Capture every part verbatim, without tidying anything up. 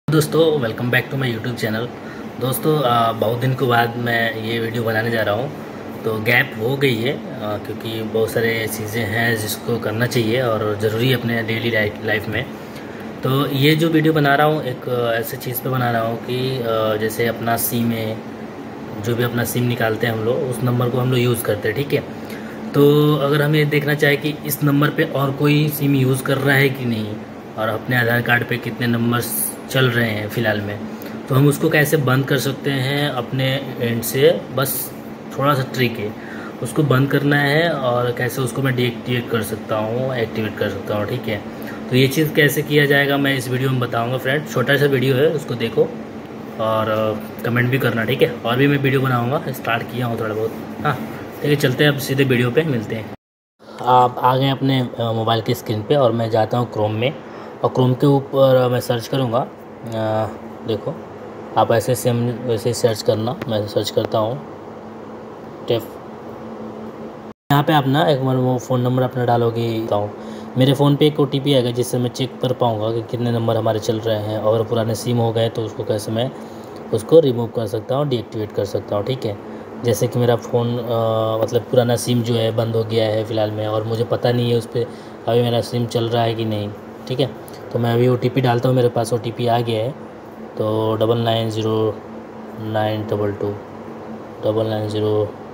दोस्तों welcome back to my YouTube channel. दोस्तों आ, बहुत दिन के बाद मैं ये वीडियो बनाने जा रहा हूँ। तो गैप हो गई है आ, क्योंकि बहुत सारे चीज़ें हैं जिसको करना चाहिए और ज़रूरी है अपने डेली लाइफ में। तो ये जो वीडियो बना रहा हूँ एक ऐसे चीज़ पे बना रहा हूँ कि आ, जैसे अपना सिम है, जो भी अपना सिम निकालते हैं हम लोग उस नंबर को हम लोग यूज़ करते हैं, ठीक है। तो अगर हमें देखना चाहे कि इस नंबर पे और कोई सिम यूज़ कर रहा है कि नहीं और अपने आधार कार्ड पे कितने नंबर्स चल रहे हैं फ़िलहाल में, तो हम उसको कैसे बंद कर सकते हैं अपने एंड से। बस थोड़ा सा ट्रिक है, उसको बंद करना है और कैसे उसको मैं डीएक्टिवेट कर सकता हूँ, एक्टिवेट कर सकता हूँ, ठीक है। तो ये चीज़ कैसे किया जाएगा मैं इस वीडियो में बताऊँगा फ्रेंड। छोटा सा वीडियो है, उसको देखो और कमेंट भी करना, ठीक है। और भी मैं वीडियो बनाऊँगा, स्टार्ट किया हूँ थोड़ा बहुत। हाँ ठीक है, चलते हैं अब सीधे वीडियो पे मिलते हैं। आप आ गए अपने मोबाइल की स्क्रीन पे और मैं जाता हूँ क्रोम में, और क्रोम के ऊपर मैं सर्च करूँगा। देखो आप ऐसे सेम वैसे ही सर्च करना, मैं सर्च करता हूँ टेप। यहाँ पे आप ना एक बार वो फ़ोन नंबर अपना डालोगे। बताऊँ मेरे फ़ोन पे एक ओटीपी आएगा जिससे मैं चेक कर पाऊँगा कि कितने नंबर हमारे चल रहे हैं, और पुराने सिम हो गए तो उसको कैसे मैं उसको रिमूव कर सकता हूँ, डीएक्टिवेट कर सकता हूँ, ठीक है। जैसे कि मेरा फ़ोन मतलब पुराना सिम जो है बंद हो गया है फ़िलहाल में, और मुझे पता नहीं है उस पर अभी मेरा सिम चल रहा है कि नहीं, ठीक है। तो मैं अभी ओटीपी डालता हूँ, मेरे पास ओटीपी आ गया है। तो double nine zero nine double two double nine zero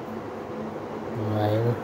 nine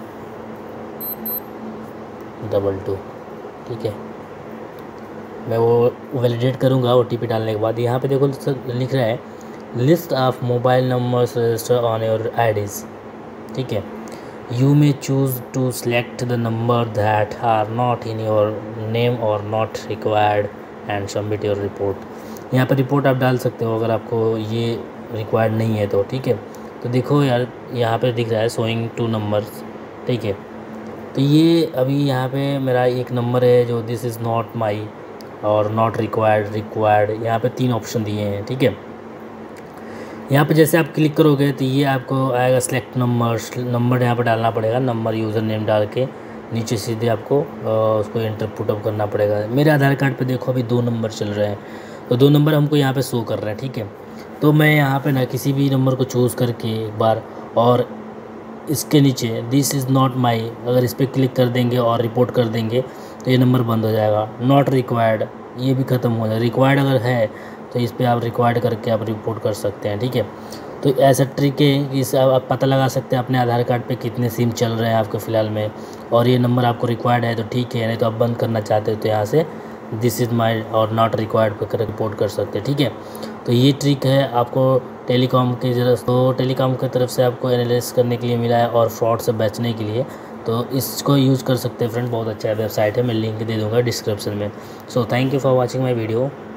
double two ठीक है। मैं वो वैलिडेट करूँगा ओटीपी डालने के बाद। यहाँ पे देखो लिख रहा है list of mobile numbers register on your IDs, ठीक है। You may choose to select the number that are not in your name or not required and submit your report. यहाँ पर रिपोर्ट आप डाल सकते हो अगर आपको ये रिक्वायर्ड नहीं है तो, ठीक है। तो देखो यार यहाँ पे दिख रहा है शोइंग टू नंबर्स, ठीक है। तो ये अभी यहाँ पे मेरा एक नंबर है जो दिस इज़ नॉट माई और नॉट रिक्वायर्ड रिक्वायर्ड, यहाँ पे तीन ऑप्शन दिए हैं, ठीक है। यहाँ पे जैसे आप क्लिक करोगे तो ये आपको आएगा सेलेक्ट नंबर। नंबर यहाँ पे डालना पड़ेगा, नंबर यूज़र नेम डाल के नीचे सीधे आपको उसको एंटर पुटअप करना पड़ेगा। मेरे आधार कार्ड पे देखो अभी दो नंबर चल रहे हैं, तो दो नंबर हमको यहाँ पे शो कर रहे हैं, ठीक है। तो मैं यहाँ पे ना किसी भी नंबर को चूज़ करके एक बार, और इसके नीचे दिस इज़ नॉट माई अगर इस पर क्लिक कर देंगे और रिपोर्ट कर देंगे तो ये नंबर बंद हो जाएगा। नॉट रिक्वायर्ड ये भी ख़त्म हो जाएगा। रिक्वायर्ड अगर है तो इस पर आप रिक्वायर्ड करके आप रिपोर्ट कर सकते हैं, ठीक है। तो ऐसा ट्रिक है कि इससे आप पता लगा सकते हैं अपने आधार कार्ड पे कितने सिम चल रहे हैं आपके फ़िलहाल में, और ये नंबर आपको रिक्वायर्ड है तो ठीक है, नहीं तो आप बंद करना चाहते हो तो यहाँ से दिस इज़ माई और नॉट रिक्वायर्ड पर रिपोर्ट कर सकते हैं, ठीक है। तो ये ट्रिक है आपको टेलीकॉम की ज़रूरत, तो टेलीकॉम की तरफ से आपको एनालिसिस करने के लिए मिला है और फ्रॉड से बचने के लिए, तो इसको यूज़ कर सकते हैं फ्रेंड। बहुत अच्छा वेबसाइट है, मैं लिंक दे दूँगा डिस्क्रिप्शन में। So thank you for watching my video.